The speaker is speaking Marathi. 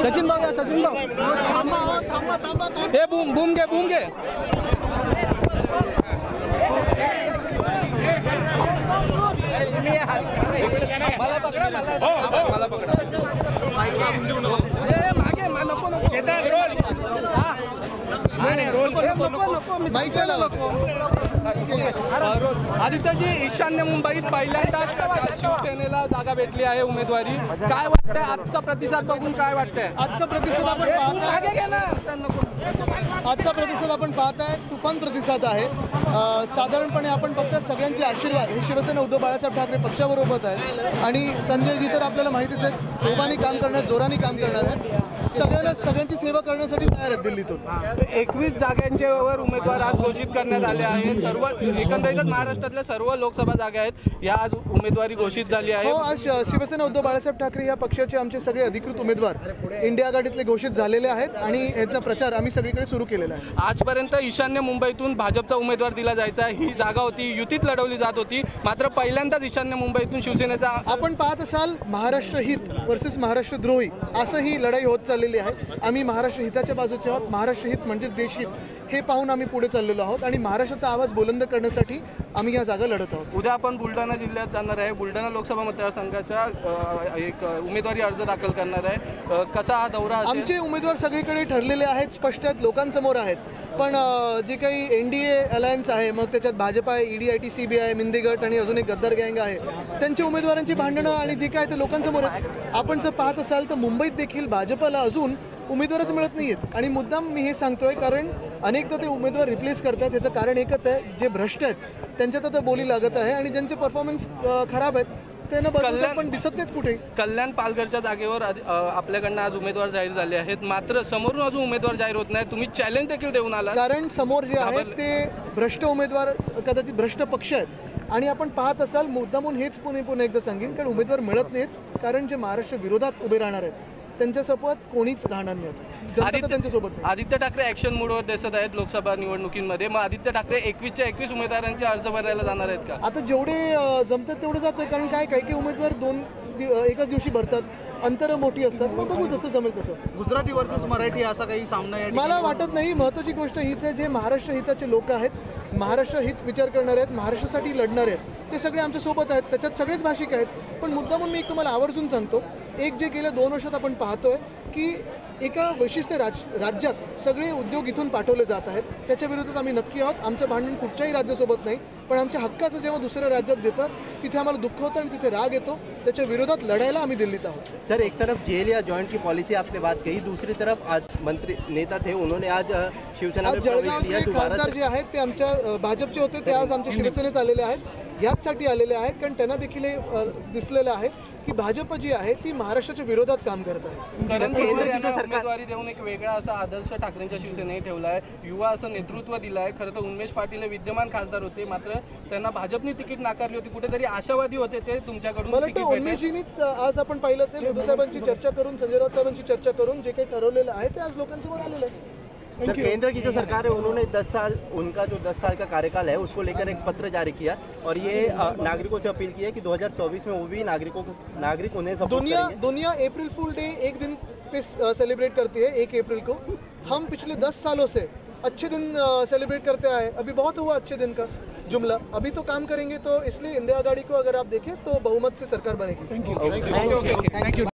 सचिन भाऊ हे बूम घे मला पकडा मागे नको आदित्यजी, ईशान्य मुंबईत पहिल्यांदाच शिवसेनेला जागा भेटली आहे उमेदवारी. काय वाटतंय आजचा प्रतिसाद बघून? काय वाटतंय आजचा प्रतिसाद आपण पाहताय तुफान प्रतिसाद आहे. साधारणपणे आपण बघता सगळ्यांचे आशीर्वाद हे शिवसेना उद्धव बाळासाहेब ठाकरे पक्षाबरोबर आहेत आणि संजयजी तर आपल्याला माहितीच आहे, जोमाने काम करणार, जोराने काम करणार आहेत. सगळ्यांची सेवा करण्यासाठी तयार आहेत. दिल्लीतून 21 जागांच्यावर उमेदवार आज घोषित करण्यात आले आहेत. सर्व एकंदरीतच महाराष्ट्रातल्या सर्व लोकसभा जागा आहेत या आज उमेदवारी घोषित झाली आहे. हो, आज शिवसेना उद्धव बाळासाहेब ठाकरे या पक्षाचे आमचे सगळे अधिकृत उमेदवार इंडिया आघाडीतले घोषित झालेले आहेत आणि याचा प्रचार आम्ही सगळीकडे सुरू केलेला आहे. आजपर्यंत ईशान्य मुंबईतून भाजपचा उमेदवार दिला जायचा. ही जागा होती युतीत लढवली जात होती, मात्र पहिल्यांदाच ईशान्य मुंबईतून शिवसेनेचा. आपण पाहत असाल महाराष्ट्र हित वर्सेस महाराष्ट्र द्रोही असं ही लढाई होत चाललेली आहे. आम्ही महाराष्ट्र हिताच्या बाजूचे आहोत. महाराष्ट्र हित म्हणजेच देशहित हे पाहून आम्ही पुढे चाललेलो आहोत आणि महाराष्ट्राचा आवाज बुलंद करण्यासाठी आम्ही या जागा लढत आहोत. उद्या आपण बुलढाणा जिल्ह्यात जाणार आहे. बुलढाणा लोकसभा मतदारसंघाच्या एक उमेदवारी अर्ज दाखल करणार आहे. कसा हा दौरा? आमचे उमेदवार सगळीकडे ठरलेले आहेत, स्पष्ट आहेत, लोकांसमोर आहेत. पण जे काही NDA अलायन्स आहे, मग त्याच्यात भाजप आहे, ED, CBI, मिंदी गट आणि अजून एक गद्दार गँग आहे, त्यांच्या उमेदवारांची भांडणं आणि जे काय ते लोकांसमोर आहे. आपण जर पाहत असाल तर मुंबईत देखील भाजपला अजून उमेदवारच मिळत नाही आहेत आणि मुद्दाम मी हे सांगतोय कारण अनेकदा ते उमेदवार रिप्लेस करतात. याचं कारण एकच आहे, जे भ्रष्ट आहेत त्यांच्यात आता बोली लागत आहे आणि ज्यांचे परफॉर्मन्स खराब आहेत त्यांना बदलतात पण दिसत नाहीत कुठे. कल्याण पालघरच्या जागेवर आपल्याकडनं आज उमेदवार जाहीर झाले आहेत, मात्र समोरून अजून उमेदवार जाहीर होत नाही. तुम्ही चॅलेंज देखील देऊन आला. कारण समोर जे आहेत ते भ्रष्ट उमेदवार, कदाचित भ्रष्ट पक्ष आहेत आणि आपण पाहत असाल मुद्दामून हेच पुन्हा एकदा सांगेन, कारण उमेदवार मिळत नाहीत कारण जे महाराष्ट्र विरोधात उभे राहणार आहेत त्यांच्यासोबत कोणीच राहणार नाही. त्यांच्यासोबत आदित्य ठाकरे ॲक्शन मूडवर दिसत आहेत लोकसभा निवडणुकीमध्ये. मग आदित्य ठाकरे 21च्या 21 उमेदवारांचे अर्ज भरायला जाणार आहेत का? आता जेवढे जमतात तेवढे जातोय, कारण काही उमेदवार एकाच दिवशी भरतात, अंतर मोठी असतात. मग बघू जसं जमेल तसं. गुजराती वर्सेस मराठी असा काही सामना मला वाटत नाही. महत्त्वाची गोष्ट हीच आहे, जे महाराष्ट्र हिताचे लोक आहेत, महाराष्ट्र हित विचार करणारे आहेत, महाराष्ट्रासाठी लढणारे आहेत, ते सगळे आमच्या सोबत आहेत. त्याच्यात सगळेच भाषिक आहेत. पण मुद्दा म्हणून मी एक तुम्हाला आवर्जून सांगतो, एक जे गेल्या 2 वर्षात आपण पाहतोय की एका विशिष्ट राज्यात सगळे उद्योग इथून पाठवले जात आहेत. त्याच्या विरोधात आम्ही नक्की आहोत. आमचं भांडण कुठच्याही राज्यासोबत नाही, पण आमच्या हक्काचं जेव्हा दुसऱ्या राज्यात देतात तिथे आम्हाला दुःख होतं आणि तिथे राग येतो. त्याच्या विरोधात लढायला आम्ही दिल्लीत आहोत. सर, एक तरफ जेल या जॉइंट की पॉलिसी आपने बात कही, दूसरी तरफ आज मंत्री नेता थे उन्होंने आज शिवसेना में प्रवेश किया. खासदार जे आहेत ते आमच्या भाजपचे होते, ते आज आमच्या शिवसेनेत आलेले आहेत. याचसाठी आलेले आहेत कारण त्यांना देखील दिसलेलं आहे की भाजप जी आहे ती महाराष्ट्राच्या विरोधात काम करत आहे. उमेदवारी देऊन एक वेगळा असा आदर्श ठाकरेंच्या शिवसेनेने ठेवला आहे. युवा असं नेतृत्व दिलं आहे. खरं तर उमेश पाटील हे विद्यमान खासदार होते, मात्र त्यांना भाजपने तिकीट नाकारली होती. कुठेतरी आशावादी होते ते तुमच्याकडून. मला वाटतं उमेशजीनीच आज आपण पाहिलं असेल, उद्धव साहेबांची चर्चा करून, संजय राऊत साहेबांची चर्चा करून जे काही ठरवलेलं आहे ते आज लोकांसमोर आलेलं आहे. सर, केंद्र की जो सरकार है उन्होंने 10 साल, उनका जो 10 साल का कार्यकाल है उसको लेकर एक पत्र जारी किया और ये नागरिकों से अपील की है कि 2024 में वो भी नागरिक उन्हें सपोर्ट करेंगे. दुनिया अप्रैल फूल डे एक दिन पे सेलिब्रेट करती है, 1 अप्रैल को. हम पिछले 10 सालों से अच्छे दिन सेलिब्रेट करते आए. अभी बहुत हुआ अच्छे दिन का जुमला, अभी तो काम करेंगे. तो इसलिए इंडिया आघाड़ी को अगर आप देखें तो बहुमत से सरकार बनेगी. Thank you.